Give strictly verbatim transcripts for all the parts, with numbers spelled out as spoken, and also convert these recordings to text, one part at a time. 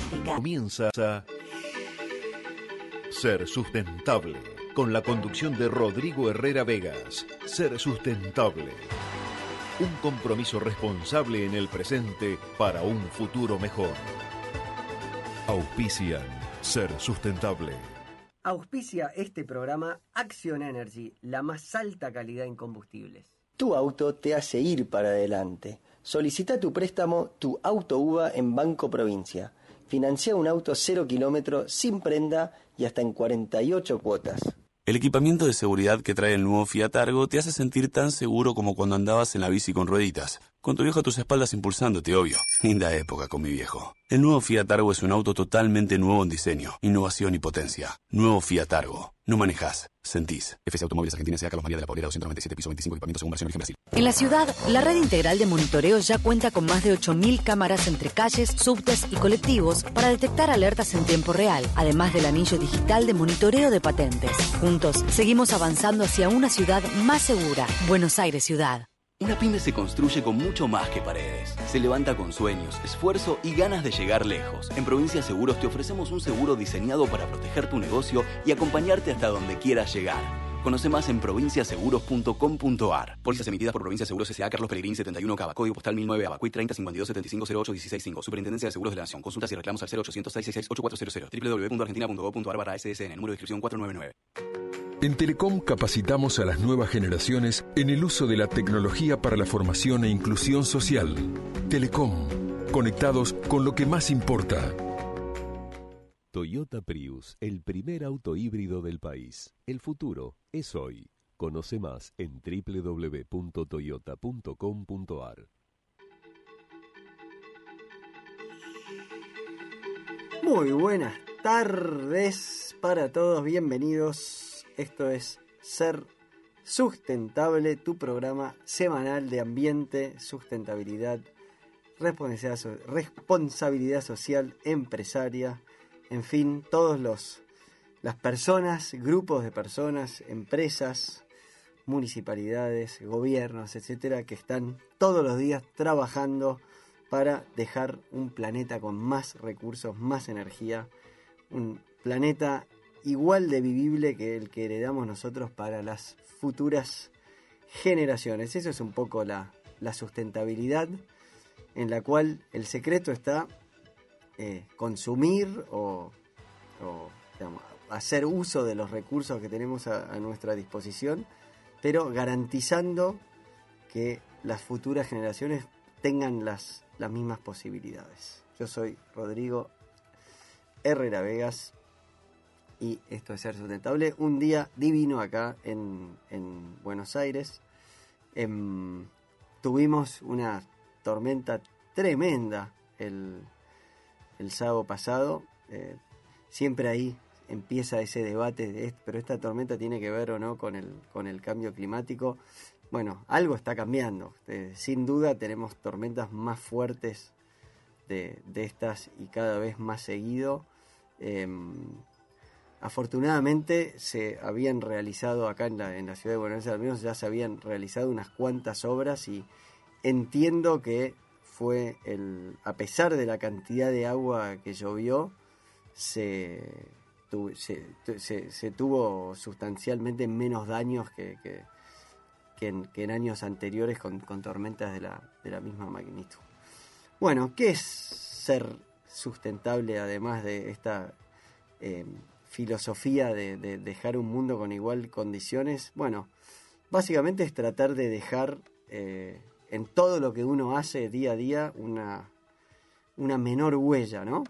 Práctica. Comienza a Ser Sustentable, con la conducción de Rodrigo Herrera Vegas. Ser Sustentable. Un compromiso responsable en el presente para un futuro mejor. Auspician Ser Sustentable. Auspicia este programa Action Energy, la más alta calidad en combustibles. Tu auto te hace ir para adelante. Solicita tu préstamo Tu Auto UVA en Banco Provincia. Financia un auto cero kilómetro sin prenda y hasta en cuarenta y ocho cuotas. El equipamiento de seguridad que trae el nuevo Fiat Argo te hace sentir tan seguro como cuando andabas en la bici con rueditas. Con tu viejo a tus espaldas impulsándote, obvio. Linda época con mi viejo. El nuevo Fiat Argo es un auto totalmente nuevo en diseño, innovación y potencia. Nuevo Fiat Argo. No manejás, sentís. F C Automóviles Argentina, S A Carlos María de la Paulera, doscientos noventa y siete, piso veinticinco, equipamiento según versión origen Brasil. En la ciudad, la red integral de monitoreo ya cuenta con más de ocho mil cámaras entre calles, subtes y colectivos para detectar alertas en tiempo real, además del anillo digital de monitoreo de patentes. Juntos, seguimos avanzando hacia una ciudad más segura. Buenos Aires Ciudad. Una pyme se construye con mucho más que paredes. Se levanta con sueños, esfuerzo y ganas de llegar lejos. En Provincia Seguros te ofrecemos un seguro diseñado para proteger tu negocio y acompañarte hasta donde quieras llegar. Conoce más en provincia seguros punto com punto a r. Pólizas emitidas por Provincia Seguros S A Carlos Pellegrini setenta y uno Cava, código postal mil nueve Abacuy treinta cincuenta y dos setenta y cinco cero ocho dieciséis cinco. Superintendencia de Seguros de la Nación. Consultas y reclamos al cero ochocientos seiscientos sesenta y seis ocho cuatrocientos doble u doble u doble u punto argentina punto gob punto a r barra S S N. Número de inscripción cuatro nueve nueve. En Telecom capacitamos a las nuevas generaciones en el uso de la tecnología para la formación e inclusión social. Telecom, conectados con lo que más importa. Toyota Prius, el primer auto híbrido del país. El futuro es hoy. Conoce más en doble u doble u doble u punto toyota punto com punto a r. Muy buenas tardes para todos, bienvenidos. Esto es Ser Sustentable, tu programa semanal de ambiente, sustentabilidad, responsabilidad, responsabilidad social, empresaria, en fin, todos los las personas, grupos de personas, empresas, municipalidades, gobiernos, etcétera, que están todos los días trabajando para dejar un planeta con más recursos, más energía, un planeta igual de vivible que el que heredamos nosotros para las futuras generaciones. Eso es un poco la, la sustentabilidad, en la cual el secreto está eh, consumir o, o digamos, hacer uso de los recursos que tenemos a, a nuestra disposición, pero garantizando que las futuras generaciones tengan las, las mismas posibilidades. Yo soy Rodrigo Herrera Vegas y esto es Ser Sustentable. Un día divino acá en, en Buenos Aires. Eh, tuvimos una tormenta tremenda el, el sábado pasado. Eh, siempre ahí empieza ese debate de esto, pero esta tormenta tiene que ver o no con el, con el cambio climático. Bueno, algo está cambiando. Eh, sin duda tenemos tormentas más fuertes de, de estas y cada vez más seguido. Eh, Afortunadamente se habían realizado acá en la, en la ciudad de Buenos Aires, al menos ya se habían realizado unas cuantas obras y entiendo que fue el, a pesar de la cantidad de agua que llovió, se, tu, se, se, se tuvo sustancialmente menos daños que, que, que, en, que en años anteriores con, con tormentas de la, de la misma magnitud. Bueno, ¿qué es ser sustentable además de esta Eh, filosofía de, de dejar un mundo con igual condiciones? Bueno, básicamente es tratar de dejar eh, en todo lo que uno hace día a día una, una menor huella, ¿no?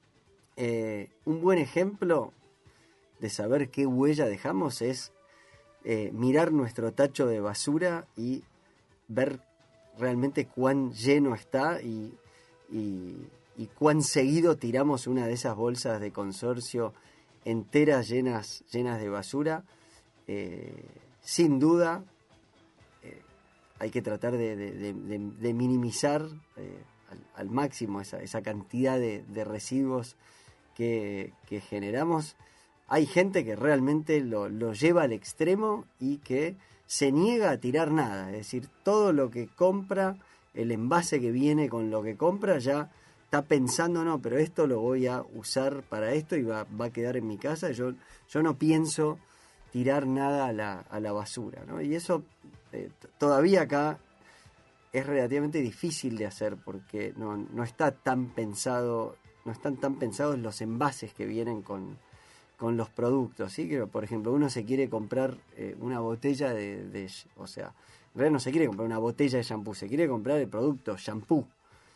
Eh, un buen ejemplo de saber qué huella dejamos es eh, mirar nuestro tacho de basura y ver realmente cuán lleno está y, y, y cuán seguido tiramos una de esas bolsas de consorcio enteras llenas, llenas de basura. Eh, sin duda eh, hay que tratar de, de, de, de minimizar eh, al, al máximo esa, esa cantidad de, de residuos que, que generamos. Hay gente que realmente lo, lo lleva al extremo y que se niega a tirar nada, es decir, todo lo que compra, el envase que viene con lo que compra ya está pensando, no, pero esto lo voy a usar para esto y va, va a quedar en mi casa. Yo, yo no pienso tirar nada a la, a la basura, ¿no? Y eso eh, todavía acá es relativamente difícil de hacer porque no, no está tan pensado, no están tan pensados los envases que vienen con, con los productos, ¿sí? Que, por ejemplo, uno se quiere comprar eh, una botella de, de, o sea, en realidad no se quiere comprar una botella de shampoo, se quiere comprar el producto shampoo.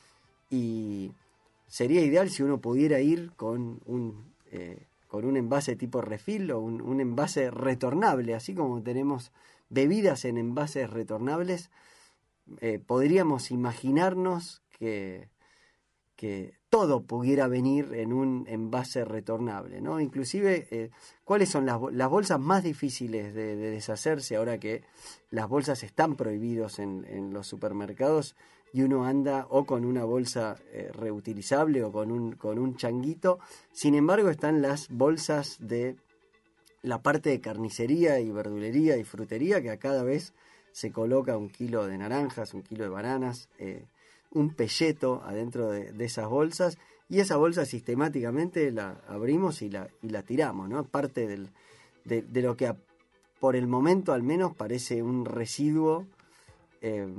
Y sería ideal si uno pudiera ir con un eh, con un envase tipo refill o un, un envase retornable, así como tenemos bebidas en envases retornables. Eh, podríamos imaginarnos que, que todo pudiera venir en un envase retornable, ¿no? Inclusive, eh, ¿cuáles son las, las bolsas más difíciles de, de deshacerse ahora que las bolsas están prohibidos en, en los supermercados y uno anda o con una bolsa eh, reutilizable o con un, con un changuito? Sin embargo, están las bolsas de la parte de carnicería y verdulería y frutería, que a cada vez se coloca un kilo de naranjas, un kilo de bananas, eh, un pelleto adentro de, de esas bolsas, y esa bolsa sistemáticamente la abrimos y la, y la tiramos, ¿no? Parte del, de, de lo que a, por el momento al menos parece un residuo eh,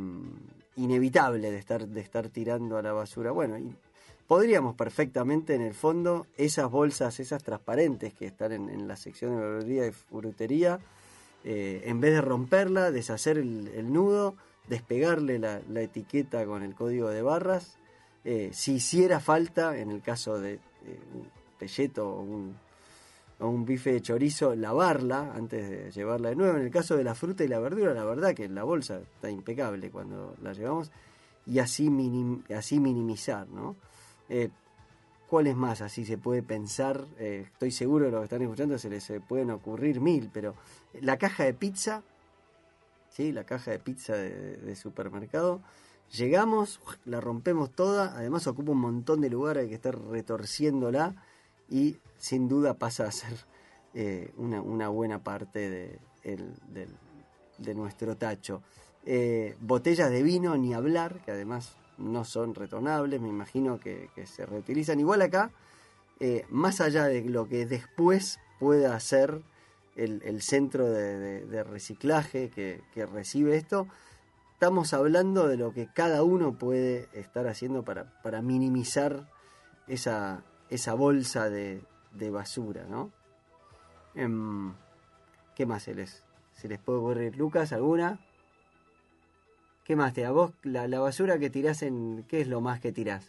inevitable de estar, de estar tirando a la basura. Bueno, y podríamos perfectamente en el fondo esas bolsas, esas transparentes que están en, en la sección de verdulería y frutería, eh, en vez de romperla, deshacer el, el nudo, despegarle la, la etiqueta con el código de barras, eh, si hiciera falta, en el caso de eh, un pelleto o un, o un bife de chorizo, lavarla antes de llevarla de nuevo. En el caso de la fruta y la verdura, la verdad que la bolsa está impecable cuando la llevamos, y así, minim, así minimizar, ¿no? Eh, ¿Cuál es más? Así se puede pensar, eh, estoy seguro de lo que están escuchando se les se pueden ocurrir mil, pero la caja de pizza, ¿sí? La caja de pizza de, de supermercado, llegamos, la rompemos toda, además ocupa un montón de lugar, hay que estar retorciéndola y sin duda pasa a ser eh, una, una buena parte de, el, del, de nuestro tacho. Eh, botellas de vino, ni hablar, que además no son retornables, me imagino que, que se reutilizan. Igual acá, eh, más allá de lo que después pueda hacer el, el centro de, de, de reciclaje que, que recibe esto, estamos hablando de lo que cada uno puede estar haciendo para, para minimizar esa, esa bolsa de, de basura, ¿no? Eh, ¿Qué más se les, se les puede ocurrir? Lucas, ¿alguna? ¿Qué más te da? Vos, la, la basura que tirás en... ¿Qué es lo más que tirás?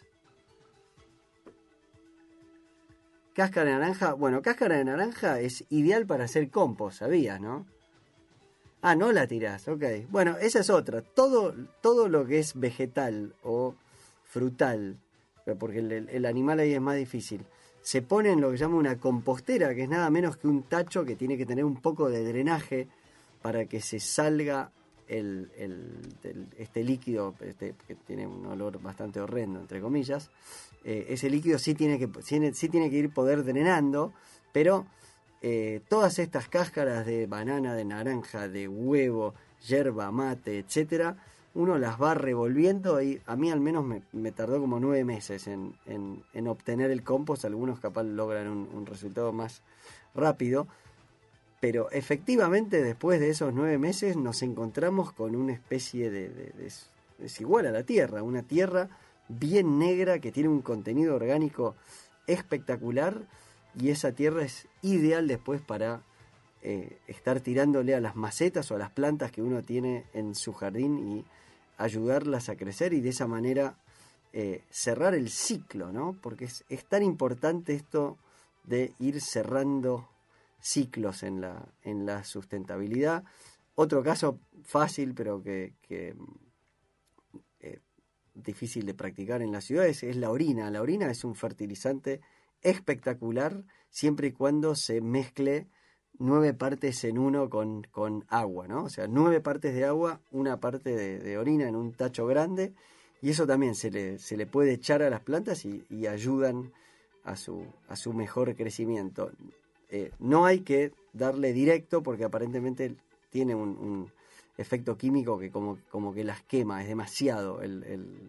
Cáscara de naranja. Bueno, cáscara de naranja es ideal para hacer compost, ¿sabías, no? Ah, no la tirás, ok. Bueno, esa es otra. Todo, todo lo que es vegetal o frutal, porque el, el animal ahí es más difícil, se pone en lo que llama una compostera, que es nada menos que un tacho que tiene que tener un poco de drenaje para que se salga El, el, el, este líquido, este, que tiene un olor bastante horrendo, entre comillas. Eh, ese líquido sí tiene que tiene, sí tiene que ir poder drenando, pero eh, todas estas cáscaras de banana, de naranja, de huevo, yerba mate, etcétera, uno las va revolviendo, y a mí al menos me, me tardó como nueve meses en, en, en obtener el compost. Algunos capaz logran un, un resultado más rápido. Pero efectivamente después de esos nueve meses nos encontramos con una especie de, de, de... es igual a la tierra, una tierra bien negra que tiene un contenido orgánico espectacular, y esa tierra es ideal después para eh, estar tirándole a las macetas o a las plantas que uno tiene en su jardín y ayudarlas a crecer, y de esa manera eh, cerrar el ciclo, ¿no? Porque es, es tan importante esto de ir cerrando ciclos en la, en la sustentabilidad. Otro caso fácil, pero que, que eh, difícil de practicar en las ciudades, es la orina. La orina es un fertilizante espectacular siempre y cuando se mezcle nueve partes en uno con, con agua, ¿no? O sea, nueve partes de agua, una parte de, de orina en un tacho grande, y eso también se le, se le puede echar a las plantas y, y ayudan a su, a su mejor crecimiento. Eh, no hay que darle directo porque aparentemente tiene un, un efecto químico que como, como que las quema, es demasiado el, el,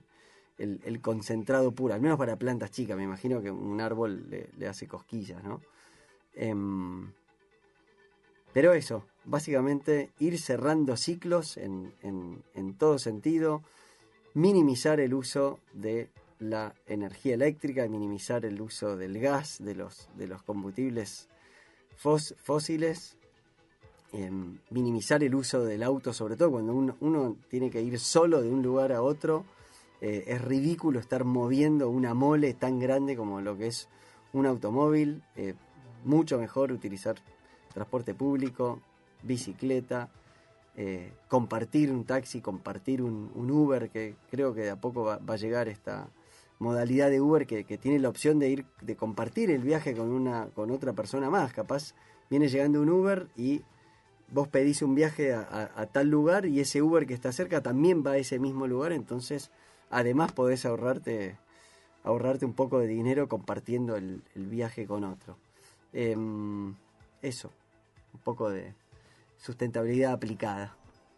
el, el concentrado puro, al menos para plantas chicas. Me imagino que un árbol le, le hace cosquillas, ¿no? Eh, pero eso, básicamente ir cerrando ciclos en, en, en todo sentido, minimizar el uso de la energía eléctrica, minimizar el uso del gas, de los, de los combustibles fós, fósiles, eh, minimizar el uso del auto, sobre todo cuando uno, uno tiene que ir solo de un lugar a otro. Eh, es ridículo estar moviendo una mole tan grande como lo que es un automóvil. Eh, mucho mejor utilizar transporte público, bicicleta, eh, compartir un taxi, compartir un, un Uber, que creo que de a poco va, va a llegar esta modalidad de Uber que, que tiene la opción de ir, de compartir el viaje con una, con otra persona más. Capaz viene llegando un Uber y vos pedís un viaje a, a, a tal lugar y ese Uber que está cerca también va a ese mismo lugar, entonces además podés ahorrarte, ahorrarte un poco de dinero compartiendo el, el viaje con otro. Eh, eso, un poco de sustentabilidad aplicada.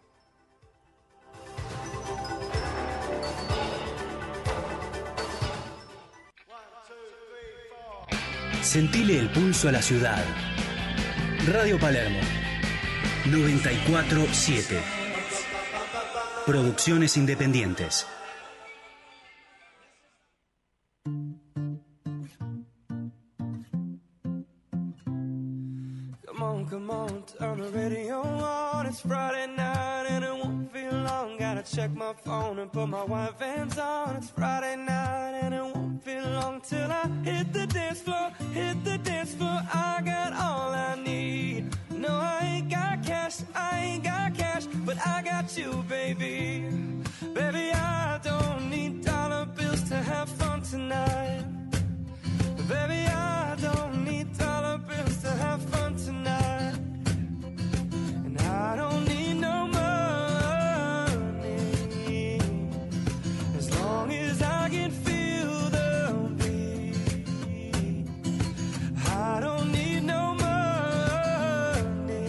Sentile el pulso a la ciudad. Radio Palermo noventa y cuatro punto siete. Producciones independientes. Come on, come on, turn the radio on. It's Friday night and it won't feel long. Gotta check my phone and put my white vans on. It's Friday night and it won't feel long till I hit the dance floor, hit the dance floor. I got all I need. No, I ain't got cash, I ain't got cash, but I got you, baby. Baby, I don't need dollar bills to have fun tonight. Baby, I don't need dollar bills to have fun tonight. And I don't need no money, as long as I can feel the beat. I don't need no money,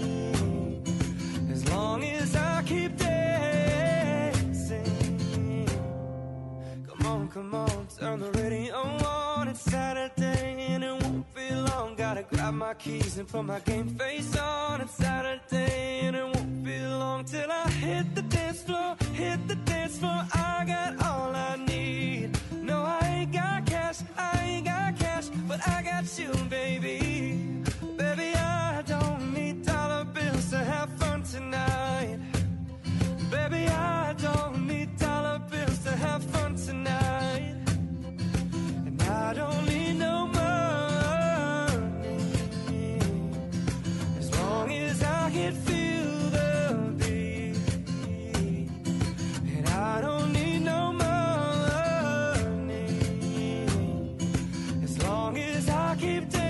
as long as I keep dancing. Come on, come on, turn the radio on. It's Saturday and it won't be long. Gotta grab my keys and put my game face on. It's Saturday and it won't be long till I hit the dance floor, hit the dance floor. I got all I need. No, I ain't got cash, I ain't got cash, but I got you, baby. Baby, I don't need dollar bills to have fun tonight. Baby, I don't need dollar bills to have fun tonight. And I don't need no money, as long as I can feel the beat. And I don't need no money, as long as I keep dancing.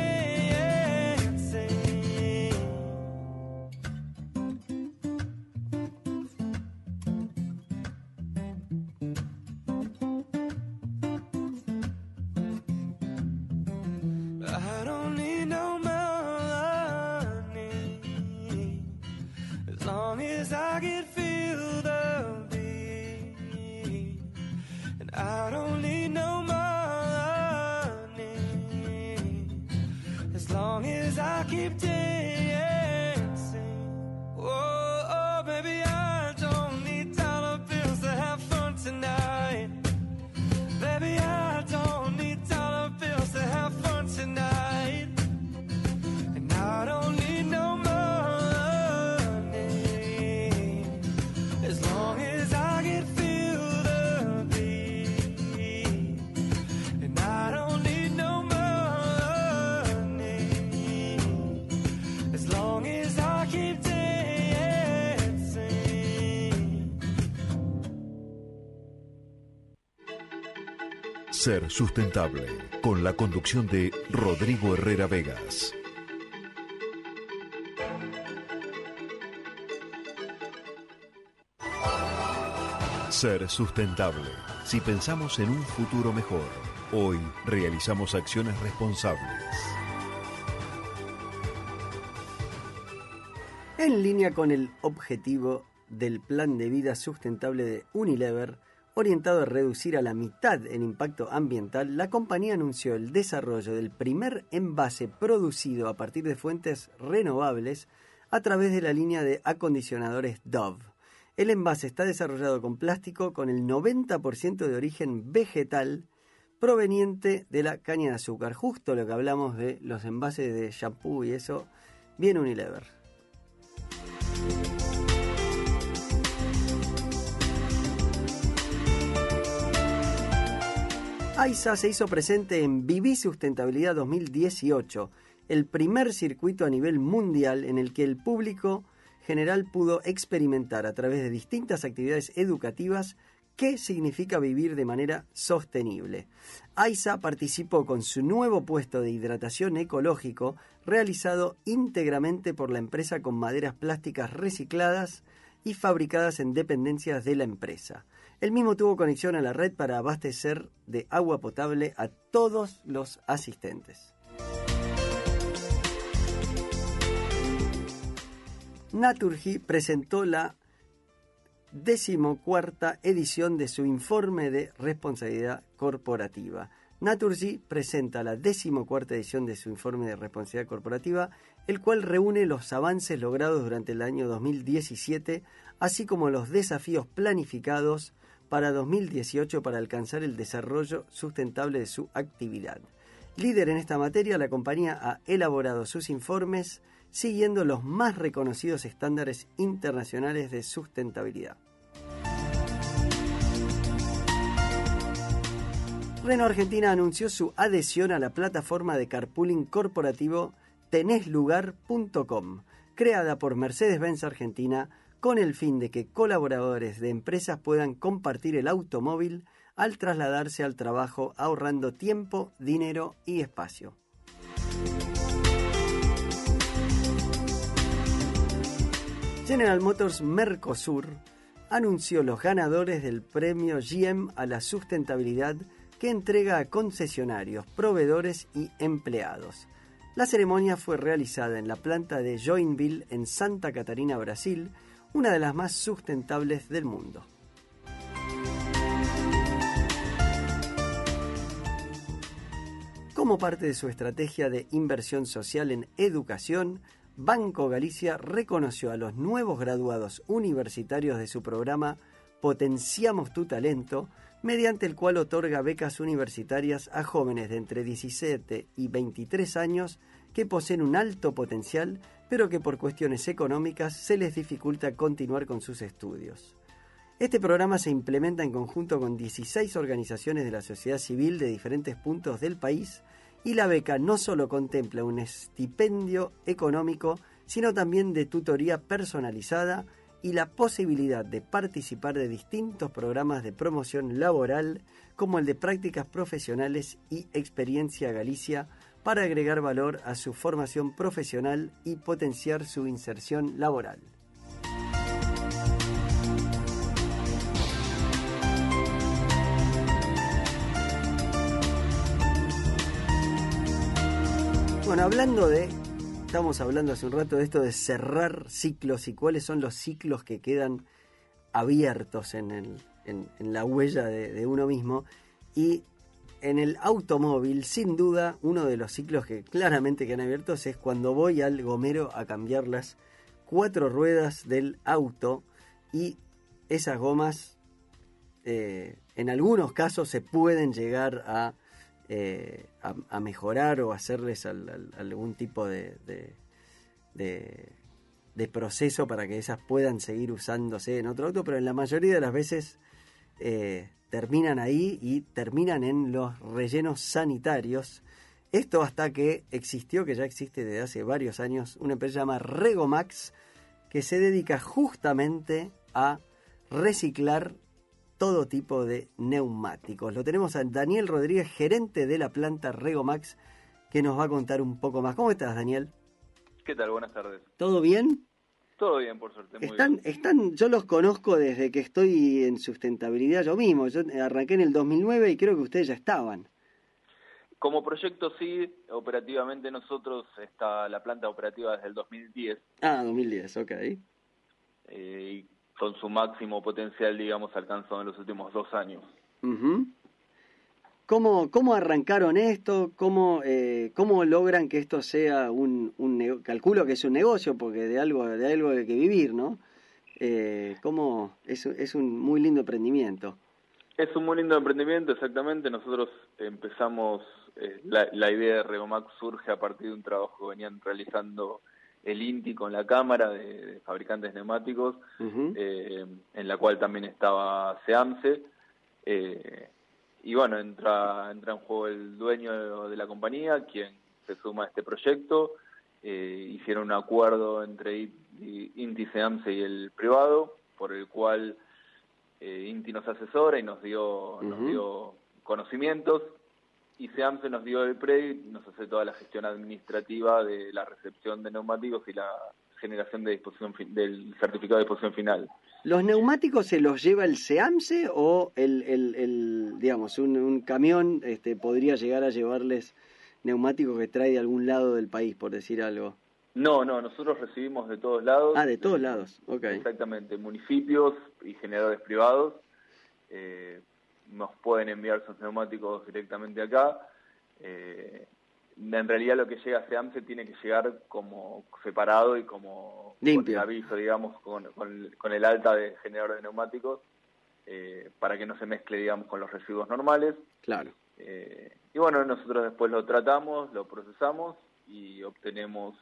I don't need no money, as long as I can feel the beat. And I don't need no money, as long as I keep dancing. Oh, oh, baby, I don't need dollar bills to have fun tonight. Baby, I don't need dollar bills to have fun tonight. And I don't need no money, as long as I can feel the beat. And I don't need no money, as long as I keep dancing. Ser sustentable, con la conducción de Rodrigo Herrera Vegas. Ser sustentable. Si pensamos en un futuro mejor, hoy realizamos acciones responsables. En línea con el objetivo del plan de vida sustentable de Unilever, Orientado a reducir a la mitad el impacto ambiental, la compañía anunció el desarrollo del primer envase producido a partir de fuentes renovables a través de la línea de acondicionadores Dove. El envase está desarrollado con plástico con el noventa por ciento de origen vegetal proveniente de la caña de azúcar. Justo lo que hablamos de los envases de shampoo y eso, bien Unilever. AISA se hizo presente en Viví Sustentabilidad dos mil dieciocho, el primer circuito a nivel mundial en el que el público general pudo experimentar a través de distintas actividades educativas qué significa vivir de manera sostenible. AISA participó con su nuevo puesto de hidratación ecológico realizado íntegramente por la empresa con maderas plásticas recicladas y fabricadas en dependencias de la empresa. El mismo tuvo conexión a la red para abastecer de agua potable a todos los asistentes. Naturgy presentó la decimocuarta edición de su informe de responsabilidad corporativa. Naturgy presenta la decimocuarta edición de su informe de responsabilidad corporativa, el cual reúne los avances logrados durante el año dos mil diecisiete, así como los desafíos planificados para dos mil dieciocho para alcanzar el desarrollo sustentable de su actividad. Líder en esta materia, la compañía ha elaborado sus informes siguiendo los más reconocidos estándares internacionales de sustentabilidad. Renault Argentina anunció su adhesión a la plataforma de carpooling corporativo tenés lugar punto com, creada por Mercedes-Benz Argentina con el fin de que colaboradores de empresas puedan compartir el automóvil al trasladarse al trabajo, ahorrando tiempo, dinero y espacio. General Motors Mercosur anunció los ganadores del premio G M a la sustentabilidad que entrega a concesionarios, proveedores y empleados. La ceremonia fue realizada en la planta de Joinville en Santa Catarina, Brasil, una de las más sustentables del mundo. Como parte de su estrategia de inversión social en educación, Banco Galicia reconoció a los nuevos graduados universitarios de su programa Potenciamos tu Talento, mediante el cual otorga becas universitarias a jóvenes de entre diecisiete y veintitrés años que poseen un alto potencial, pero que por cuestiones económicas se les dificulta continuar con sus estudios. Este programa se implementa en conjunto con dieciséis organizaciones de la sociedad civil de diferentes puntos del país, y la beca no solo contempla un estipendio económico, sino también de tutoría personalizada y la posibilidad de participar de distintos programas de promoción laboral, como el de prácticas profesionales y Experiencia Galicia, para agregar valor a su formación profesional y potenciar su inserción laboral. Bueno, hablando de, estamos hablando hace un rato de esto de cerrar ciclos y cuáles son los ciclos que quedan abiertos en, el, en, en la huella de, de uno mismo, y en el automóvil, sin duda, uno de los ciclos que claramente quedan abiertos es cuando voy al gomero a cambiar las cuatro ruedas del auto, y esas gomas eh, en algunos casos se pueden llegar a, eh, a, a mejorar o hacerles al, al, algún tipo de, de, de, de proceso para que esas puedan seguir usándose en otro auto, pero en la mayoría de las veces eh, terminan ahí y terminan en los rellenos sanitarios. Esto hasta que existió, que ya existe desde hace varios años, una empresa llamada Regomax, que se dedica justamente a reciclar todo tipo de neumáticos. Lo tenemos a Daniel Rodríguez, gerente de la planta Regomax, que nos va a contar un poco más. ¿Cómo estás, Daniel? ¿Qué tal? Buenas tardes. ¿Todo bien? Todo bien, por suerte. Muy están, bien. están, yo los conozco desde que estoy en sustentabilidad yo mismo. Yo arranqué en el dos mil nueve y creo que ustedes ya estaban. Como proyecto sí, operativamente nosotros, está la planta operativa desde el dos mil diez. Ah, dos mil diez, ok. Eh, y con su máximo potencial, digamos, alcanzado en los últimos dos años. Uh-huh. ¿Cómo, ¿Cómo arrancaron esto? ¿Cómo, eh, cómo logran que esto sea un, un nego- calculo que es un negocio, porque de algo, de algo hay que vivir, ¿no? Eh, ¿cómo? Es, es un muy lindo emprendimiento. Es un muy lindo emprendimiento, exactamente. Nosotros empezamos, eh, la, la idea de Regomax surge a partir de un trabajo que venían realizando el INTI con la Cámara de, de Fabricantes Neumáticos, uh-huh. eh, en la cual también estaba SEAMSE. Eh, y bueno, entra, entra en juego el dueño de, de la compañía, quien se suma a este proyecto. Eh, hicieron un acuerdo entre INTI, SEAMSE y el privado, por el cual eh, INTI nos asesora y nos dio, uh-huh. nos dio conocimientos, y SEAMSE nos dio el P R E I, nos hace toda la gestión administrativa de la recepción de neumáticos y la generación de disposición del certificado de disposición final. ¿Los neumáticos se los lleva el SEAMSE o el, el, el digamos, un, un camión este, podría llegar a llevarles neumáticos que trae de algún lado del país, por decir algo? No, no, nosotros recibimos de todos lados. Ah, de todos eh, lados, ok. Exactamente, municipios y generadores privados eh, nos pueden enviar sus neumáticos directamente acá. Eh, en realidad lo que llega a SEAMSE tiene que llegar como separado y como limpio, con aviso, digamos, con, con, con el alta de generador de neumáticos, eh, para que no se mezcle, digamos, con los residuos normales. Claro. Eh, y bueno, nosotros después lo tratamos, lo procesamos y obtenemos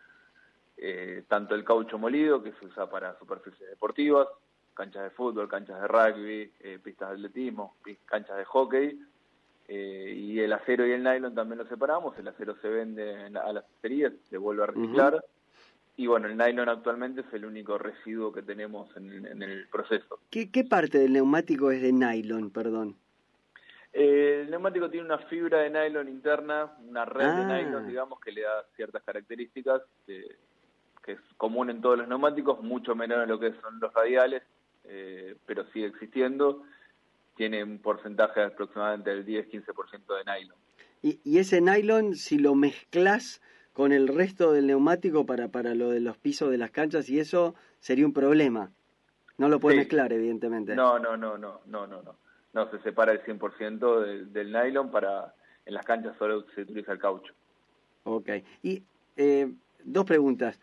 eh, tanto el caucho molido, que se usa para superficies deportivas, canchas de fútbol, canchas de rugby, eh, pistas de atletismo, canchas de hockey, eh, y el acero y el nylon también lo separamos. El acero se vende la, a las acerías, se vuelve a reciclar, uh-huh. y bueno, el nylon actualmente es el único residuo que tenemos en, en el proceso. ¿Qué, ¿Qué parte del neumático es de nylon, perdón? Eh, el neumático tiene una fibra de nylon interna, una red ah. de nylon, digamos, que le da ciertas características, eh, que es común en todos los neumáticos, mucho menor en lo que son los radiales, eh, pero sigue existiendo. Tiene un porcentaje de aproximadamente del diez a quince por ciento de nylon. Y, y ese nylon, si lo mezclas con el resto del neumático para, para lo de los pisos de las canchas y eso, sería un problema. No lo puedes sí. mezclar, evidentemente. No, no, no, no, no, no, no. No, se separa el cien por ciento del, del nylon. Para en las canchas solo se utiliza el caucho. Ok. Y eh, dos preguntas.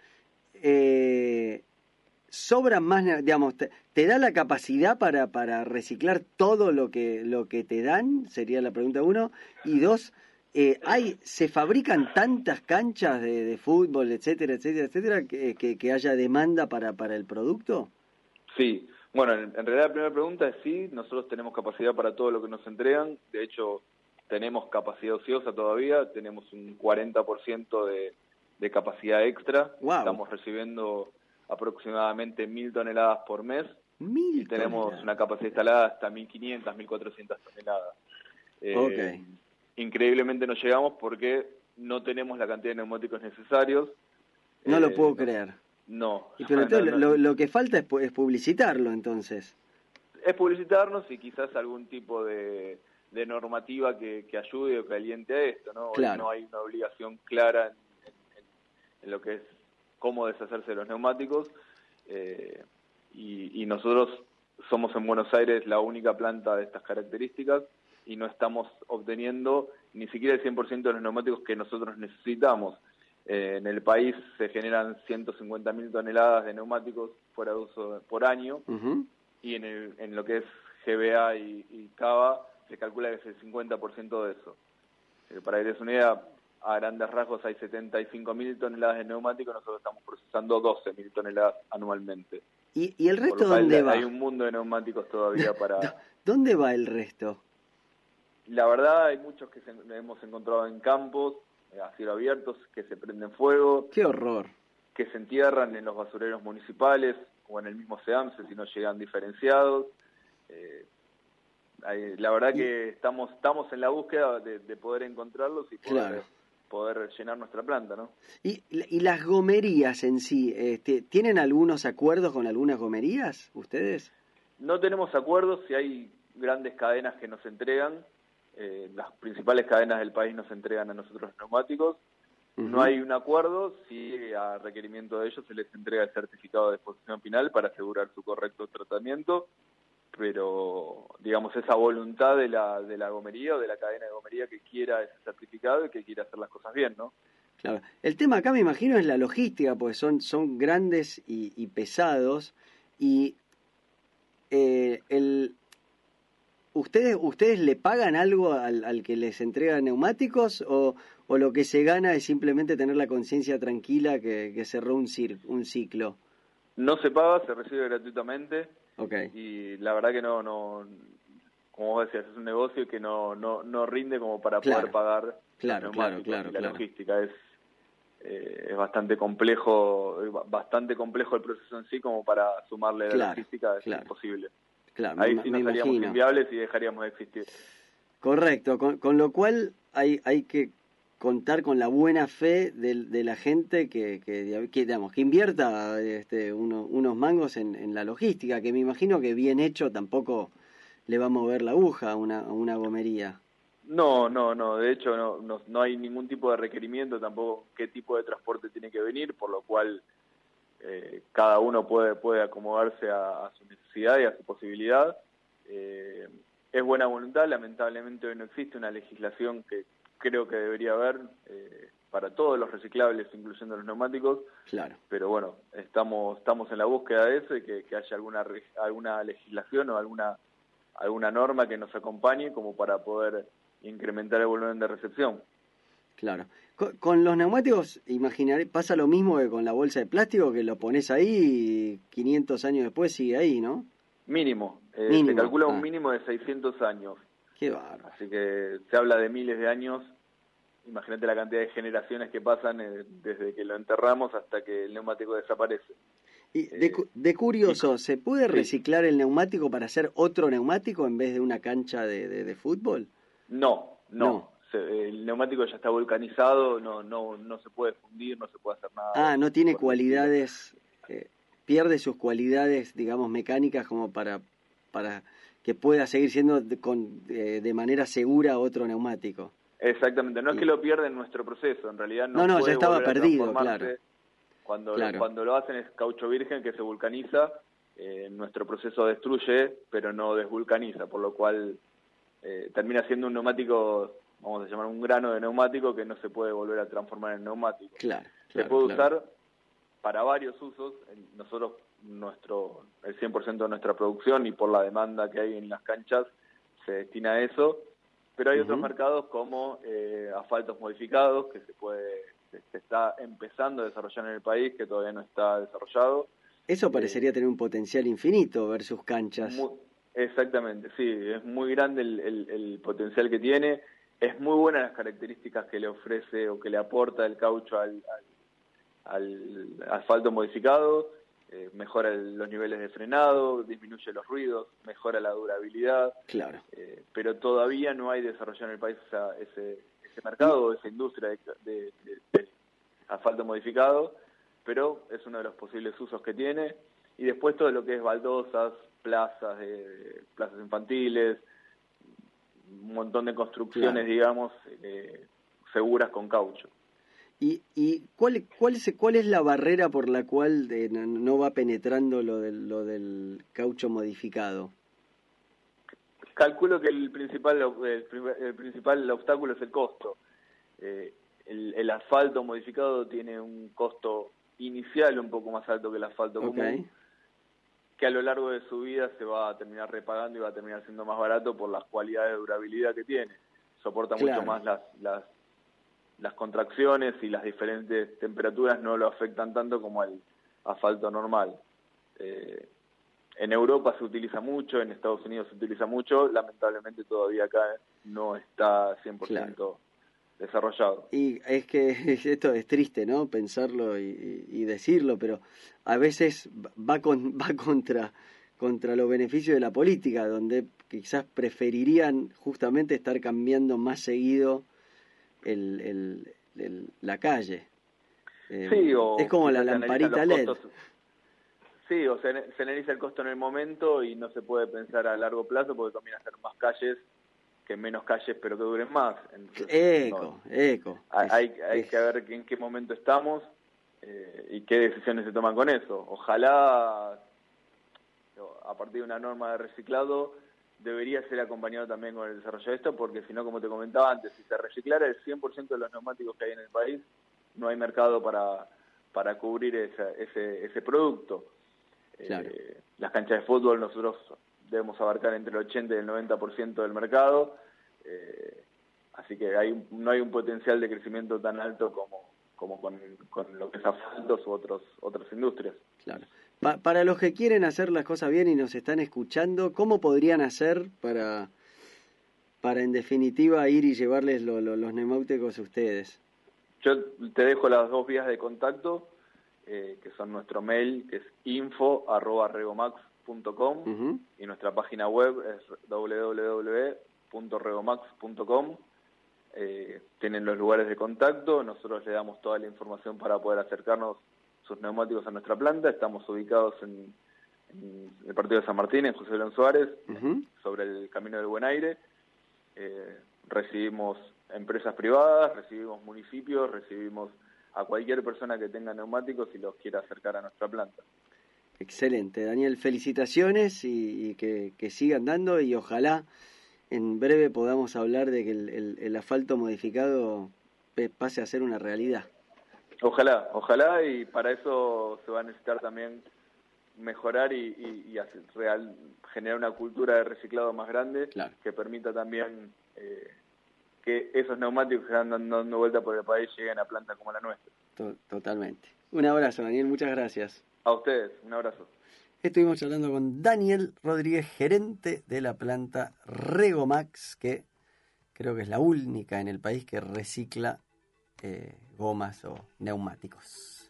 Eh, ¿Sobran más, digamos, te, te da la capacidad para, para reciclar todo lo que, lo que te dan? Sería la pregunta uno. Y dos, eh, hay, ¿se fabrican tantas canchas de, de fútbol, etcétera, etcétera, etcétera, que, que, que haya demanda para, para el producto? Sí. Bueno, en, en realidad la primera pregunta es sí, nosotros tenemos capacidad para todo lo que nos entregan. De hecho, tenemos capacidad ociosa todavía, tenemos un cuarenta por ciento de, de capacidad extra. Wow. Estamos recibiendo aproximadamente mil toneladas por mes. Mil y tenemos toneladas. Una capacidad instalada hasta mil quinientas, mil cuatrocientas toneladas. Eh, okay. Increíblemente no llegamos porque no tenemos la cantidad de neumáticos necesarios. No eh, lo puedo no, creer. No. Y pero entonces no, no, lo, lo que falta es, es publicitarlo, entonces. Es publicitarnos y quizás algún tipo de, de normativa que, que ayude o que aliente a esto, ¿no? Claro. Hoy no hay una obligación clara en, en, en lo que es cómo deshacerse de los neumáticos, eh, y, y nosotros somos en Buenos Aires la única planta de estas características y no estamos obteniendo ni siquiera el cien por ciento de los neumáticos que nosotros necesitamos. Eh, en el país se generan ciento cincuenta mil toneladas de neumáticos fuera de uso por año, uh-huh. y en, el, en lo que es G B A y, y Cava se calcula que es el cincuenta por ciento de eso. Eh, para que des una idea, a grandes rasgos hay setenta y cinco mil toneladas de neumáticos, nosotros estamos procesando doce mil toneladas anualmente. ¿Y, y el resto dónde hay, va? Hay un mundo de neumáticos todavía para... ¿Dónde va el resto? La verdad, hay muchos que se, hemos encontrado en campos, a cielo abiertos, que se prenden fuego. ¡Qué horror! Que se entierran en los basureros municipales o en el mismo SEAMSE si no llegan diferenciados. Eh, hay, la verdad que estamos estamos en la búsqueda de, de poder encontrarlos y poder, claro. poder llenar nuestra planta, ¿no? ¿Y, y las gomerías en sí, este, tienen algunos acuerdos con algunas gomerías ustedes? No tenemos acuerdos, si hay grandes cadenas que nos entregan. Eh, las principales cadenas del país nos entregan a nosotros neumáticos, Uh-huh. No hay un acuerdo si a requerimiento de ellos se les entrega el certificado de disposición final para asegurar su correcto tratamiento, pero digamos esa voluntad de la de la gomería o de la cadena de gomería que quiera ese certificado y que quiera hacer las cosas bien, ¿no? Claro. El tema acá me imagino es la logística, porque son son grandes y, y pesados y eh, el ustedes ustedes le pagan algo al, al que les entrega neumáticos o, o lo que se gana es simplemente tener la conciencia tranquila que, que cerró un cir, un ciclo. No se paga, se recibe gratuitamente. Okay. Y la verdad que no, no, como vos decías, es un negocio que no, no, no rinde como para claro, poder pagar claro, los claro, claro, y la claro. logística es, eh, es bastante complejo, bastante complejo el proceso en sí como para sumarle claro, la logística, es claro. imposible. Claro, Ahí me, sí me nos haríamos imagino. inviables y dejaríamos de existir. Correcto, con, con lo cual hay, hay que contar con la buena fe de, de la gente que, que, que, digamos, que invierta este, uno, unos mangos en, en la logística, que me imagino que bien hecho tampoco le va a mover la aguja a una, a una gomería. No, no, no, de hecho no, no, no hay ningún tipo de requerimiento tampoco qué tipo de transporte tiene que venir, por lo cual eh, cada uno puede, puede acomodarse a, a su necesidad y a su posibilidad. Eh, es buena voluntad, lamentablemente hoy no existe una legislación que creo que debería haber eh, para todos los reciclables, incluyendo los neumáticos. Claro. Pero bueno, estamos estamos en la búsqueda de eso y que, que haya alguna alguna legislación o alguna alguna norma que nos acompañe como para poder incrementar el volumen de recepción. Claro. Con, con los neumáticos, imaginaré, pasa lo mismo que con la bolsa de plástico, que lo pones ahí y quinientos años después sigue ahí, ¿no? Mínimo. Eh, mínimo. Se calcula un ah. mínimo de seiscientos años. Qué bárbaro. Así que se habla de miles de años. Imagínate la cantidad de generaciones que pasan eh, desde que lo enterramos hasta que el neumático desaparece. Y de, eh, de curioso, ¿se puede reciclar el neumático para hacer otro neumático en vez de una cancha de, de, de fútbol? No, no. no. Se, el neumático ya está vulcanizado, no, no, no se puede fundir, no se puede hacer nada. Ah, no tiene cualidades, eh, pierde sus cualidades, digamos, mecánicas como para, para que pueda seguir siendo de, con, eh, de manera segura otro neumático. Exactamente, no es que lo pierda en nuestro proceso, en realidad no, no, no puede ya estaba volver a perdido, claro. Cuando, claro. cuando lo hacen es caucho virgen que se vulcaniza, eh, nuestro proceso destruye, pero no desvulcaniza, por lo cual eh, termina siendo un neumático, vamos a llamar un grano de neumático que no se puede volver a transformar en neumático. Claro, se claro, puede claro. usar para varios usos, nosotros, nuestro el cien por ciento de nuestra producción y por la demanda que hay en las canchas se destina a eso. Pero hay uh-huh. otros mercados como eh, asfaltos modificados, que se puede se, se está empezando a desarrollar en el país, que todavía no está desarrollado. Eso parecería eh, tener un potencial infinito versus canchas. Muy, exactamente, sí, es muy grande el, el, el potencial que tiene, es muy buena las características que le ofrece o que le aporta el caucho al, al, al asfalto modificado. Eh, mejora el, los niveles de frenado, disminuye los ruidos, mejora la durabilidad. Claro. Eh, pero todavía no hay desarrollado en el país esa, ese, ese mercado, esa industria de, de, de, de asfalto modificado, pero es uno de los posibles usos que tiene. Y después todo lo que es baldosas, plazas, de, plazas infantiles, un montón de construcciones, claro. digamos, eh, seguras con caucho. ¿Y, y cuál, cuál, es, cuál es la barrera por la cual de, no, no va penetrando lo del, lo del caucho modificado? Calculo que el principal el, el principal obstáculo es el costo. Eh, el, el asfalto modificado tiene un costo inicial un poco más alto que el asfalto okay. común, que a lo largo de su vida se va a terminar repagando y va a terminar siendo más barato por las cualidades de durabilidad que tiene. Soporta claro. mucho más las... las las contracciones y las diferentes temperaturas no lo afectan tanto como el asfalto normal. Eh, en Europa se utiliza mucho, en Estados Unidos se utiliza mucho, lamentablemente todavía acá no está cien por ciento claro. desarrollado. Y es que esto es triste, ¿no? Pensarlo y, y decirlo, pero a veces va, con, va contra, contra los beneficios de la política, donde quizás preferirían justamente estar cambiando más seguido El, el, el, la calle. Eh, sí, o es como la lamparita L E D. Sí, o se, se analiza el costo en el momento y no se puede pensar a largo plazo porque conviene hacer más calles que menos calles pero que duren más. Entonces, eco, no, eco. Hay, es, hay es... que ver en qué momento estamos eh, y qué decisiones se toman con eso. Ojalá, a partir de una norma de reciclado, debería ser acompañado también con el desarrollo de esto, porque si no, como te comentaba antes, si se reciclara el cien por ciento de los neumáticos que hay en el país, no hay mercado para, para cubrir esa, ese, ese producto. Claro. Eh, las canchas de fútbol nosotros debemos abarcar entre el ochenta y el noventa por ciento del mercado, eh, así que hay, no hay un potencial de crecimiento tan alto como, como con, con lo que es asfaltos u otros, otras industrias. Claro. Pa- para los que quieren hacer las cosas bien y nos están escuchando, ¿cómo podrían hacer para, para en definitiva ir y llevarles lo, lo, los neumáticos a ustedes? Yo te dejo las dos vías de contacto, eh, que son nuestro mail, que es info arroba regomax punto com, uh-huh. y nuestra página web es doble u doble u doble u punto regomax punto com. Eh, tienen los lugares de contacto, nosotros le damos toda la información para poder acercarnos sus neumáticos a nuestra planta. Estamos ubicados en, en el partido de San Martín, en José León Suárez, uh-huh. sobre el Camino del Buen Aire. Eh, recibimos empresas privadas, recibimos municipios, recibimos a cualquier persona que tenga neumáticos y los quiera acercar a nuestra planta. Excelente, Daniel, felicitaciones y, y que, que sigan dando, y ojalá en breve podamos hablar de que el, el, el asfalto modificado pase a ser una realidad. Ojalá, ojalá, y para eso se va a necesitar también mejorar y, y, y hacer real, generar una cultura de reciclado más grande, claro, que permita también eh, que esos neumáticos que andan dando vuelta por el país lleguen a plantas como la nuestra. Totalmente. Un abrazo, Daniel, muchas gracias. A ustedes, un abrazo. Estuvimos hablando con Daniel Rodríguez, gerente de la planta Regomax, que creo que es la única en el país que recicla eh, gomas o neumáticos.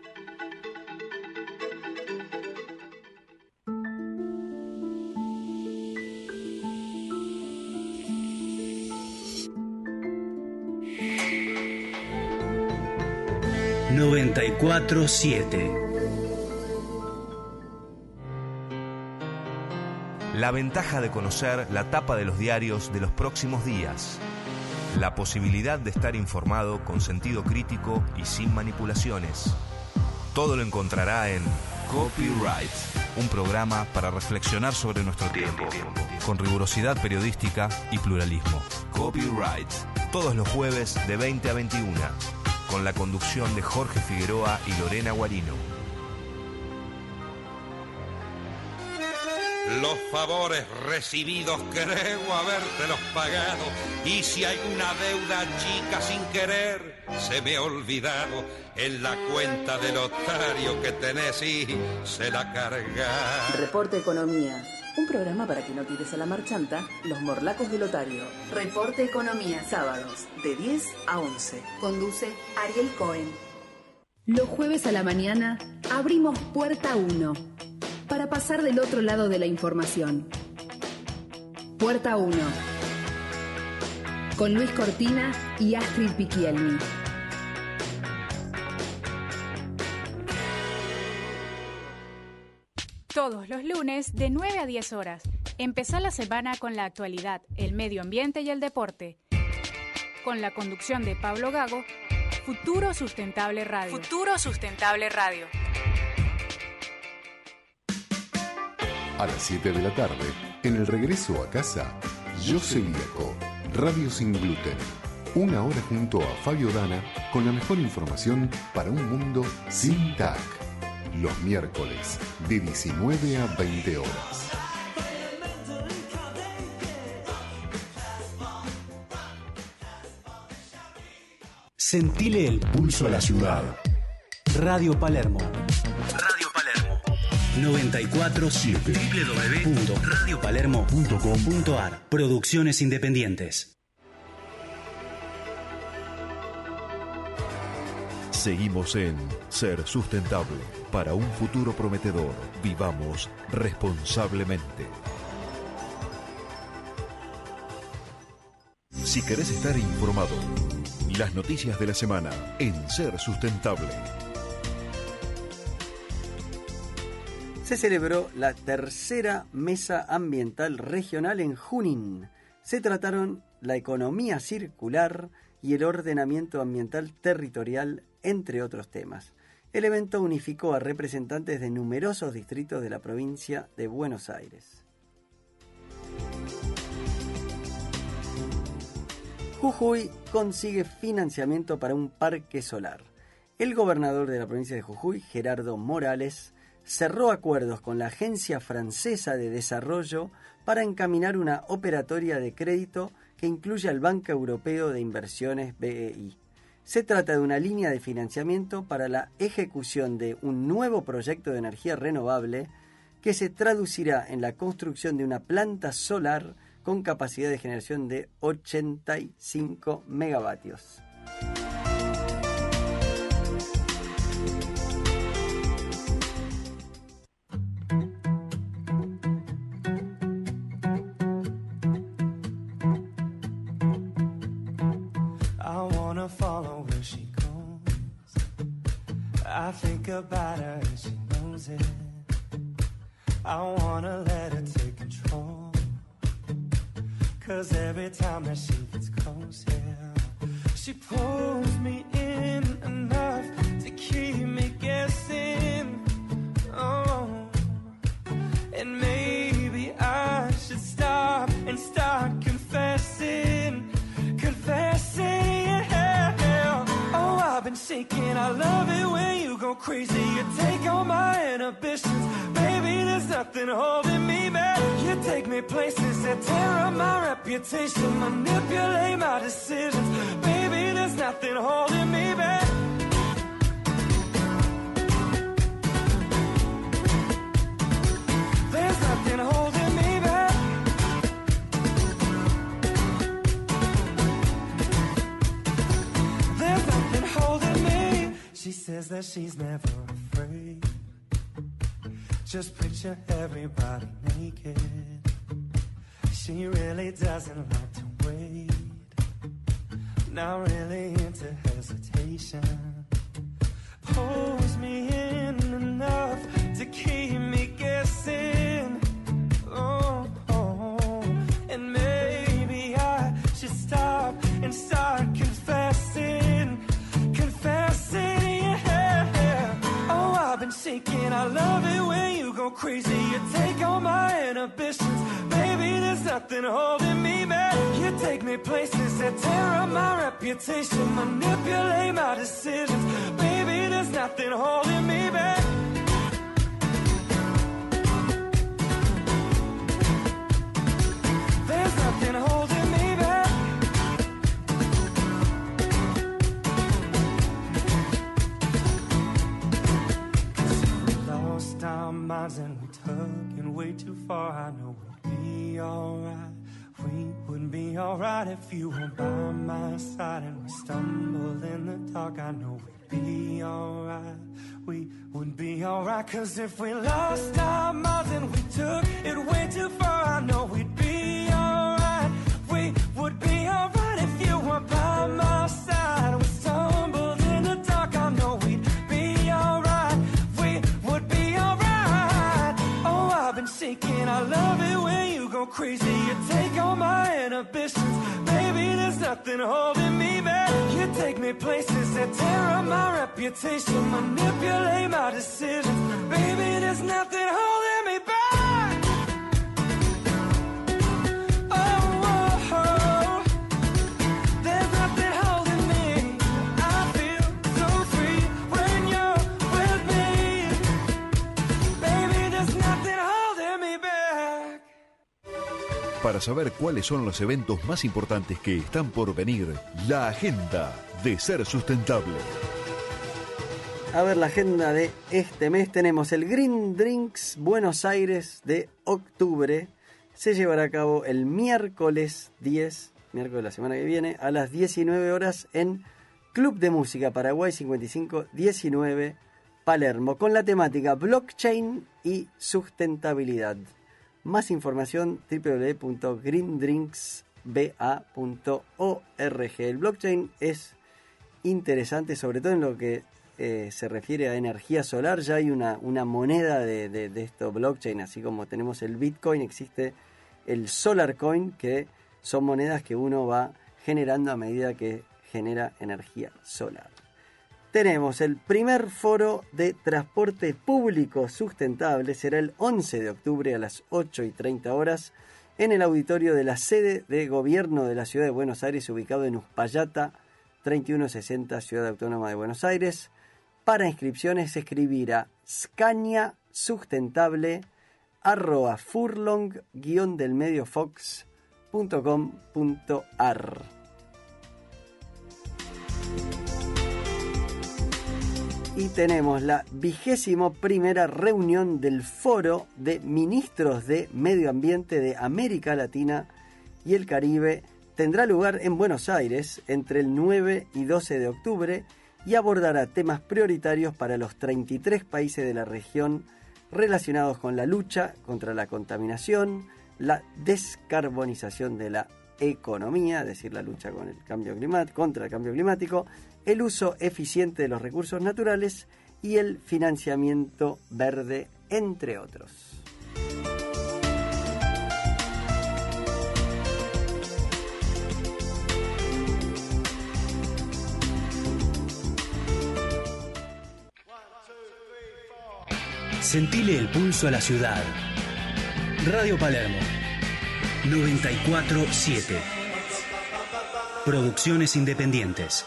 noventa y cuatro siete. La ventaja de conocer la tapa de los diarios de los próximos días. La posibilidad de estar informado con sentido crítico y sin manipulaciones. Todo lo encontrará en Copyright, un programa para reflexionar sobre nuestro tiempo, con rigurosidad periodística y pluralismo. Copyright, todos los jueves de veinte a veintiuno, con la conducción de Jorge Figueroa y Lorena Guarino. Los favores recibidos creo habértelos pagado, y si hay una deuda chica sin querer se me ha olvidado, en la cuenta del otario que tenés y se la carga. Reporte Economía, un programa para que no tires a la marchanta los morlacos del otario. Reporte Economía, Sábados de diez a once. Conduce Ariel Cohen. Los jueves a la mañana abrimos Puerta uno para pasar del otro lado de la información. Puerta uno, con Luis Cortina y Astrid Picchielmi. Todos los lunes de nueve a diez horas. Empezá la semana con la actualidad, el medio ambiente y el deporte. Con la conducción de Pablo Gago, Futuro Sustentable Radio. Futuro Sustentable Radio. A las siete de la tarde, en el regreso a casa, Yo Celíaco, Radio Sin Gluten. Una hora junto a Fabio Dana con la mejor información para un mundo sin T A C. Los miércoles, de diecinueve a veinte horas. Sentile el pulso a la ciudad. Radio Palermo. Radio Palermo. noventa y cuatro siete. doble u doble u doble u punto radio palermo punto com punto a r. Producciones independientes. Seguimos en Ser Sustentable. Para un futuro prometedor, vivamos responsablemente. Si querés estar informado, las noticias de la semana en Ser Sustentable. Se celebró la tercera Mesa Ambiental Regional en Junín. Se trataron la economía circular y el ordenamiento ambiental territorial, entre otros temas. El evento unificó a representantes de numerosos distritos de la provincia de Buenos Aires. Jujuy consigue financiamiento para un parque solar. El gobernador de la provincia de Jujuy, Gerardo Morales, cerró acuerdos con la Agencia Francesa de Desarrollo para encaminar una operatoria de crédito que incluye al Banco Europeo de Inversiones B E I. Se trata de una línea de financiamiento para la ejecución de un nuevo proyecto de energía renovable que se traducirá en la construcción de una planta solar con capacidad de generación de ochenta y cinco megavatios. Follow where she goes. I think about her and she knows it. I wanna let her take control. Cause every time that she gets close, yeah, she pulls me in enough to keep me guessing. Oh, and maybe I should stop and start confessing. Confessing, yeah. Oh, I've been shaking. I love it when you go crazy. You take all my inhibitions. Baby, there's nothing holding me back. You take me places that tear up my reputation. Manipulate my decisions. Baby, there's nothing holding me back. There's nothing holding me back. Holding me. She says that she's never afraid. Just picture everybody naked. She really doesn't like to wait. Not really into hesitation. Pulls me in enough to keep me guessing. Oh, oh. And maybe I should stop and start confessing. Confessing, yeah. Oh, I've been shaking. I love it when you go crazy. You take all my inhibitions. Baby, there's nothing holding me back. You take me places that tear up my reputation. Manipulate my decisions. Baby, there's nothing holding me back. There's nothing holding me back. Our minds and we took it way too far. I know we'd be alright. We would be alright if you were by my side and we stumbled in the dark. I know we'd be alright. We would be alright. Cause if we lost our minds and we took it way too far, I know we'd be alright. We would be alright if you were by my side. We stumbled in the dark. I know we'd be alright. We would be alright. Oh, I've been shaking. I love it when you go crazy. You take all my inhibitions. Baby, there's nothing holding me back. You take me places that tear up my reputation. Manipulate my decisions. Baby, there's nothing holding me back. Oh, oh, oh. There's nothing holding me. I feel so free when you're with me. Baby, there's nothing holding me back. Para saber cuáles son los eventos más importantes que están por venir, la agenda de Ser Sustentable. A ver, la agenda de este mes tenemos el Green Drinks Buenos Aires de octubre. Se llevará a cabo el miércoles diez, miércoles de la semana que viene, a las diecinueve horas en Club de Música Paraguay cincuenta y cinco diecinueve Palermo, con la temática blockchain y sustentabilidad. Más información doble u doble u doble u punto green drinks b a punto org. El blockchain es interesante, sobre todo en lo que eh, se refiere a energía solar. Ya hay una, una moneda de, de, de esto blockchain, así como tenemos el Bitcoin, existe el Solar Coin, que son monedas que uno va generando a medida que genera energía solar. Tenemos el primer foro de transporte público sustentable, será el once de octubre a las ocho y treinta horas en el auditorio de la sede de gobierno de la Ciudad de Buenos Aires, ubicado en Uspallata, treinta y uno sesenta, Ciudad Autónoma de Buenos Aires. Para inscripciones escribir a scania sustentable arroba furlong guión del medio fox punto com punto ar. Y tenemos la vigésimo primera reunión del Foro de Ministros de Medio Ambiente de América Latina y el Caribe. Tendrá lugar en Buenos Aires entre el nueve y doce de octubre y abordará temas prioritarios para los treinta y tres países de la región relacionados con la lucha contra la contaminación, la descarbonización de la economía, es decir, la lucha con el cambio climático, contra el cambio climático, el uso eficiente de los recursos naturales y el financiamiento verde, entre otros. Sentile el pulso a la ciudad. Radio Palermo noventa y cuatro siete. Producciones independientes.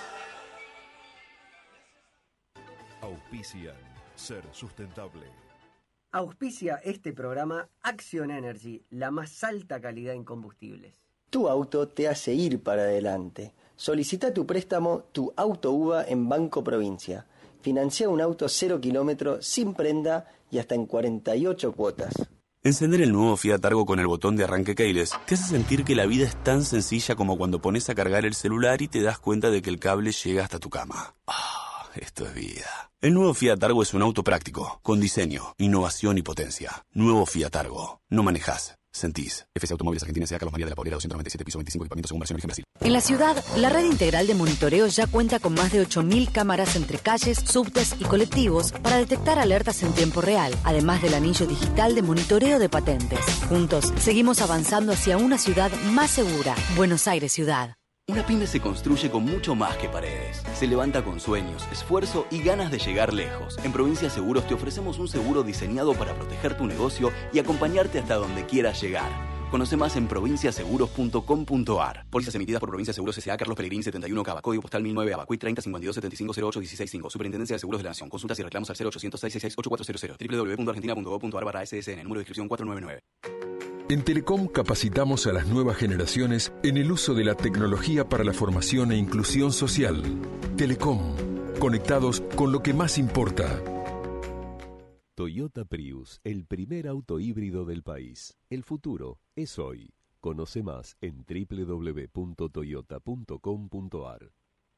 Auspician Ser Sustentable. Auspicia este programa Acciona Energy, la más alta calidad en combustibles. Tu auto te hace ir para adelante. Solicita tu préstamo, tu auto UVA en Banco Provincia. Financia un auto cero kilómetro sin prenda y hasta en cuarenta y ocho cuotas. Encender el nuevo Fiat Argo con el botón de arranque keyless te hace sentir que la vida es tan sencilla como cuando pones a cargar el celular y te das cuenta de que el cable llega hasta tu cama. Ah, esto es vida. El nuevo Fiat Argo es un auto práctico, con diseño, innovación y potencia. Nuevo Fiat Argo. No manejás, sentís. F C Automóviles Argentina S A Carlos María de la Paulera doscientos noventa y siete, piso veinticinco, equipamiento según versión origen Brasil. En la ciudad, la red integral de monitoreo ya cuenta con más de ocho mil cámaras entre calles, subtes y colectivos para detectar alertas en tiempo real, además del anillo digital de monitoreo de patentes. Juntos, seguimos avanzando hacia una ciudad más segura. Buenos Aires Ciudad. Una pyme se construye con mucho más que paredes. Se levanta con sueños, esfuerzo y ganas de llegar lejos. En Provincia Seguros te ofrecemos un seguro diseñado para proteger tu negocio y acompañarte hasta donde quieras llegar. Conoce más en provincia seguros punto com punto ar. Pólizas emitidas por Provincia Seguros S A Carlos Pellegrini setenta y uno Cava. Código postal mil nueve Abacuí treinta cincuenta y dos setenta y cinco cero ocho dieciséis cinco. Superintendencia de Seguros de la Nación. Consultas y reclamos al cero ochocientos seis seis seis ocho cuatro cero cero. doble u doble u doble u punto argentina punto gov punto ar barra S S N. Número de inscripción cuatro nueve nueve. En Telecom capacitamos a las nuevas generaciones en el uso de la tecnología para la formación e inclusión social. Telecom, conectados con lo que más importa. Toyota Prius, el primer auto híbrido del país. El futuro es hoy. Conoce más en doble u doble u doble u punto toyota punto com punto ar.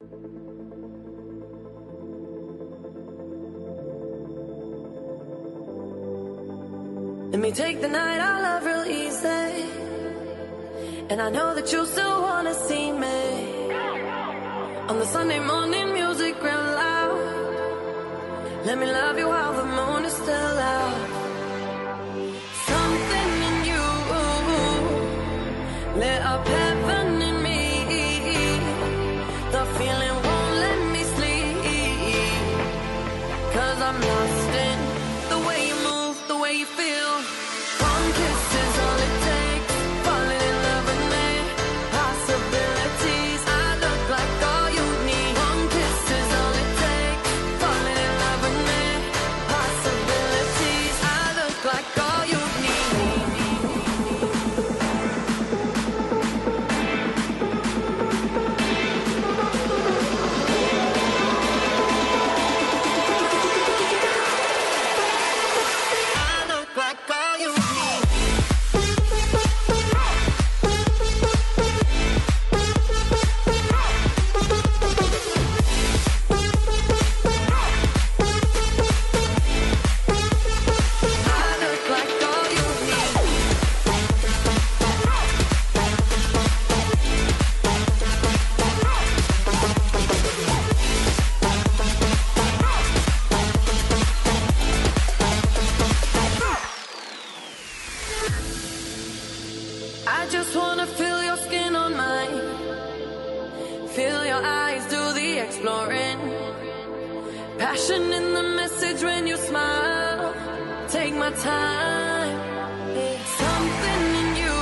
Let me take the night I love real easy. And I know that you still wanna see me. On the Sunday morning music real loud. Let me love you while the moon is still out. Something in you lit up heaven in me. The feeling won't let me sleep. Cause I'm lost in the way you move, the way you feel. One kiss is all it takes. Falling in love with me. Possibilities. I look like all you need. One kiss is all it takes. Falling in love with me. Possibilities. I look like all you need. Passion in the message when you smile. Take my time. Something in you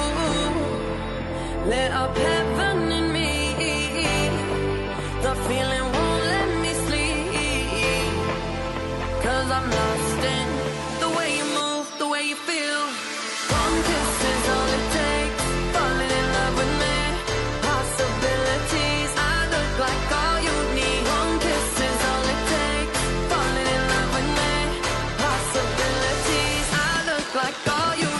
lit up heaven in me. The feeling won't let me sleep. Cause I'm lost in the way you move, the way you feel. One kiss is all it takes. Falling in love with me. Possibilities. I look like all you need. One kiss is all it takes. Falling in love with me. Possibilities. I look like all you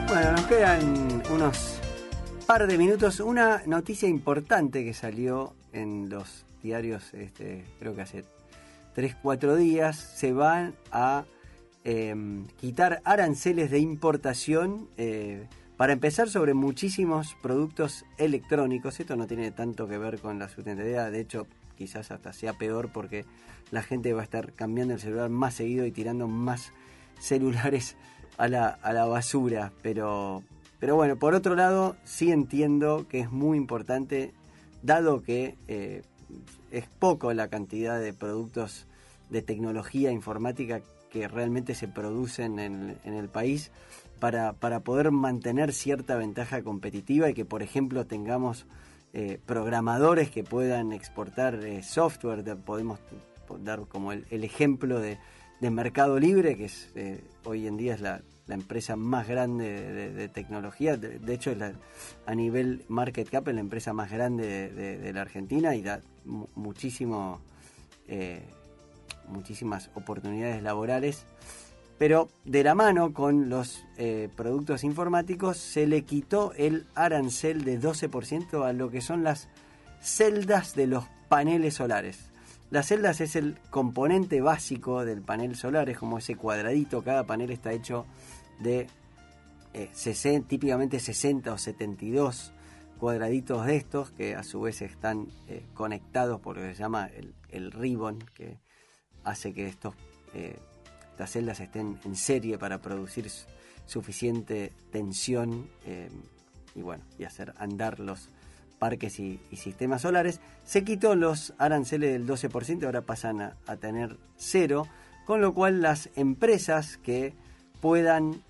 Bueno, nos quedan unos par de minutos. Una noticia importante que salió en los diarios, este, creo que hace tres, cuatro días, se van a eh, quitar aranceles de importación, eh, para empezar, sobre muchísimos productos electrónicos. Esto no tiene tanto que ver con la sustentabilidad, de hecho quizás hasta sea peor porque la gente va a estar cambiando el celular más seguido y tirando más celulares a la, a la basura, pero, pero bueno, por otro lado sí entiendo que es muy importante, dado que eh, es poco la cantidad de productos de tecnología informática que realmente se producen en, en el país, para, para poder mantener cierta ventaja competitiva y que, por ejemplo, tengamos eh, programadores que puedan exportar eh, software. De, podemos dar como el, el ejemplo de, de Mercado Libre, que es eh, hoy en día es la, la empresa más grande de, de, de tecnología. De, de hecho, es la, a nivel market cap es la empresa más grande de, de, de la Argentina y da mu- muchísimo... Eh, muchísimas oportunidades laborales, pero de la mano con los eh, productos informáticos se le quitó el arancel de doce por ciento a lo que son las celdas de los paneles solares. Las celdas es el componente básico del panel solar, es como ese cuadradito. Cada panel está hecho de eh, sesenta, típicamente sesenta o setenta y dos cuadraditos de estos, que a su vez están eh, conectados por lo que se llama el, el ribbon, que hace que estos, eh, estas celdas estén en serie para producir suficiente tensión eh, y bueno, y hacer andar los parques y, y sistemas solares. Se quitó los aranceles del doce por ciento, ahora pasan a, a tener cero, con lo cual las empresas que puedan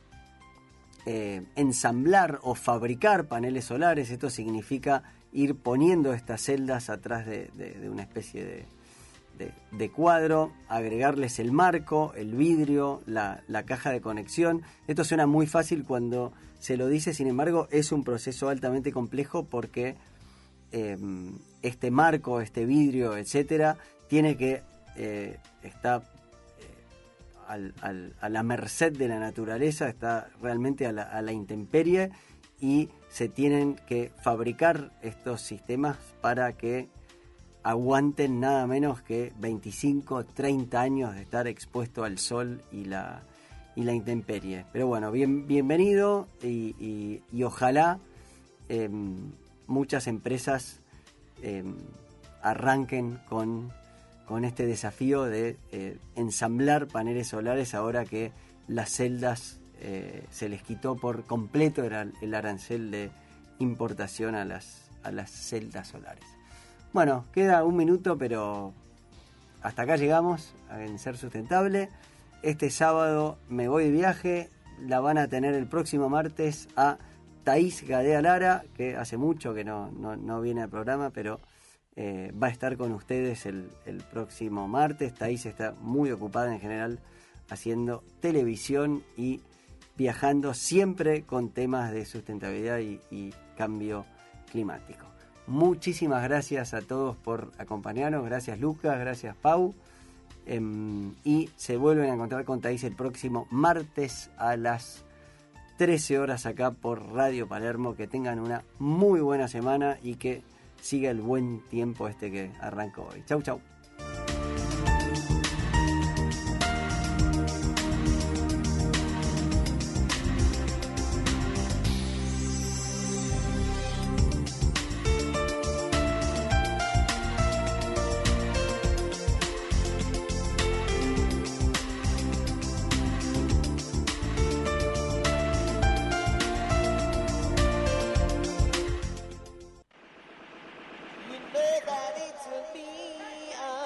eh, ensamblar o fabricar paneles solares, esto significa ir poniendo estas celdas atrás de, de, de una especie de De, de cuadro, agregarles el marco, el vidrio, la, la caja de conexión. Esto suena muy fácil cuando se lo dice, sin embargo es un proceso altamente complejo porque eh, este marco, este vidrio, etcétera, tiene que eh, está eh, al, al, a la merced de la naturaleza, está realmente a la, a la intemperie, y se tienen que fabricar estos sistemas para que aguanten nada menos que veinticinco, treinta años de estar expuesto al sol y la, y la intemperie. Pero bueno, bien, bienvenido y, y, y ojalá eh, muchas empresas eh, arranquen con, con este desafío de eh, ensamblar paneles solares ahora que las celdas eh, se les quitó por completo el, el arancel de importación a las, a las celdas solares. Bueno, queda un minuto, pero hasta acá llegamos en Ser Sustentable. Este sábado me voy de viaje, la van a tener el próximo martes a Thaís Gadea Lara, que hace mucho que no, no, no viene al programa, pero eh, va a estar con ustedes el, el próximo martes. Thaís está muy ocupada en general haciendo televisión y viajando siempre con temas de sustentabilidad y, y cambio climático. Muchísimas gracias a todos por acompañarnos. Gracias Lucas, gracias Pau. Eh, y se vuelven a encontrar con Thaís el próximo martes a las trece horas acá por Radio Palermo. Que tengan una muy buena semana y que siga el buen tiempo este que arrancó hoy. Chau, chau. You know that it's a me.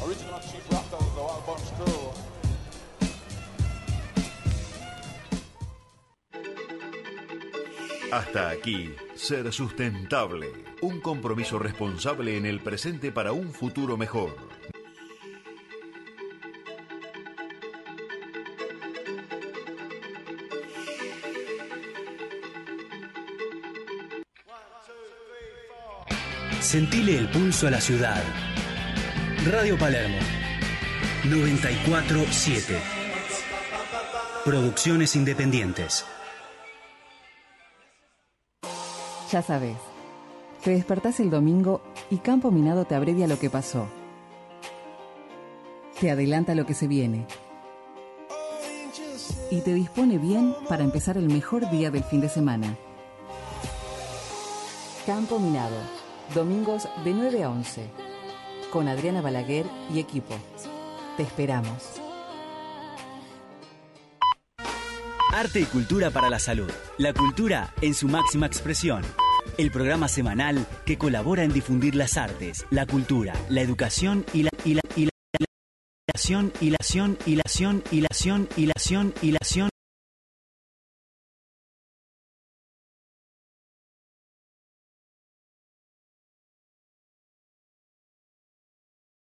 Original Chief Raptors, the Wild Bunch Crew. Hasta aquí, Ser Sustentable, un compromiso responsable en el presente para un futuro mejor. Sentile el pulso a la ciudad. Radio Palermo noventa y cuatro punto siete. Producciones independientes. Ya sabes, te despertás el domingo y Campo Minado te abrevia lo que pasó. Te adelanta lo que se viene. Y te dispone bien para empezar el mejor día del fin de semana. Campo Minado, domingos de nueve a once. Con Adriana Balaguer y equipo. Te esperamos. Arte y cultura para la salud. La cultura en su máxima expresión. El programa semanal que colabora en difundir las artes, la cultura, la educación y la y la y la y la y la y la y la y la y la y la y la y la